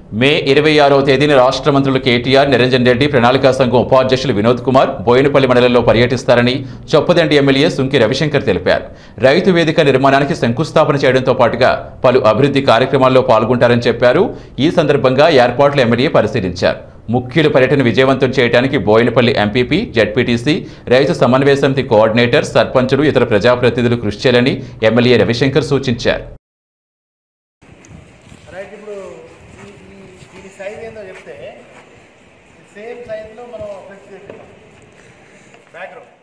మే 26వ తేదీన రాష్ట్ర మంత్రులు కేటీఆర్, నిరంజన్ రెడ్డి, ప్రణాళికా సంఘం ఉపాధ్యక్షులు వినోద్ కుమార్ బోయినపల్లి మండలంలో పర్యటిస్తారని చొప్పదండి ఎమ్మెల్యే సుంకి రవిశంకర్ తెలిపారు. రైతు వేదిక నిర్మాణానికి శంకుస్థాపన చేయడంతో పాటుగా పలు అభివృద్ధి కార్యక్రమాల్లో పాల్గొంటారని చెప్పారు. ఈ సందర్భంగా ఏర్పాట్ల ఎమ్మెల్యే పరిశీలించారు. ముఖ్యుల పర్యటన విజయవంతం చేయడానికి బోయినపల్లి ఎంపీపీ, జడ్పీటీసీ, రైతు సమన్వయ సమితి కోఆర్డినేటర్, సర్పంచులు, ఇతర ప్రజాప్రతినిధులు కృషి చేయాలని ఎమ్మెల్యే రవిశంకర్ సూచించారు. సైజ్ ఏందో చెప్తే సేమ్ సైజ్లో మనం ఫ్లెక్స్ చేస్తున్నాం బ్యాక్గ్రౌండ్